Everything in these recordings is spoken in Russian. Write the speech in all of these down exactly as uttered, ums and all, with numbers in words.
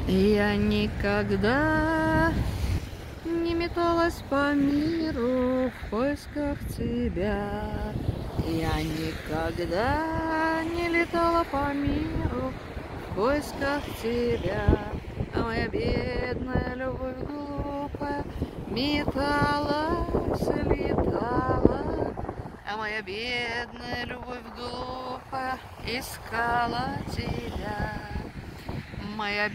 Я никогда не металась по миру в поисках тебя. Я никогда не летала по миру в поисках тебя. А моя бедная любовь глупая металась, летала. А моя бедная любовь глупая искала тебя. Моя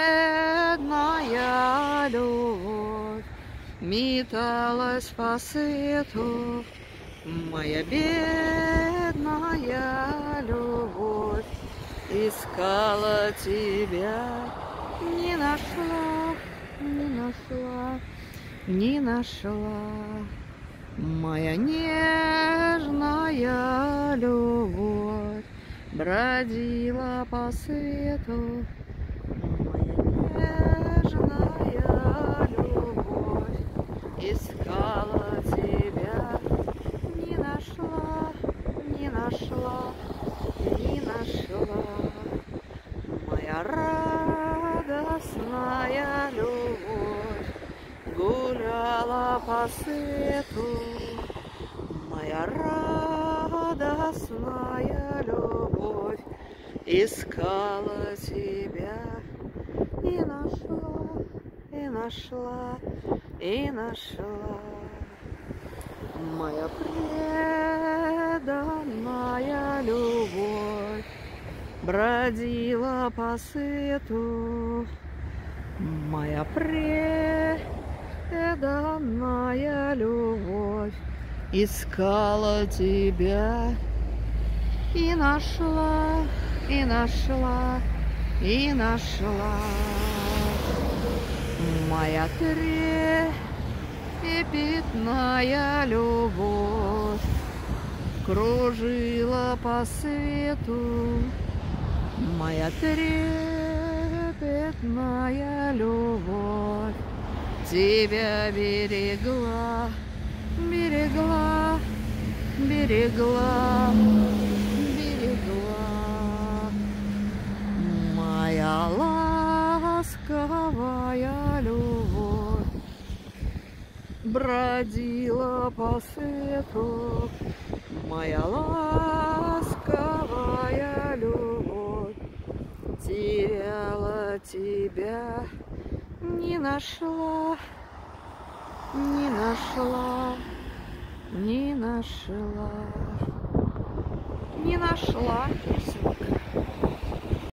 бедная любовь металась по свету. Моя бедная любовь искала тебя. Не нашла, не нашла, не нашла. Моя нежная любовь бродила по свету. Нежная любовь искала тебя. Не нашла, не нашла, не нашла. Моя радостная любовь гуляла по свету. Моя радостная любовь искала тебя. И нашла, и нашла, и нашла. Моя преданная любовь бродила по свету. Моя преданная любовь искала тебя. И нашла, и нашла, и нашла. Моя трепетная любовь кружила по свету. Моя трепетная любовь тебя берегла, берегла, берегла, берегла. Моя ласковая любовь бродила по свету. Моя ласковая любовь теряла тебя. Не нашла, не нашла, не нашла, не нашла. И все.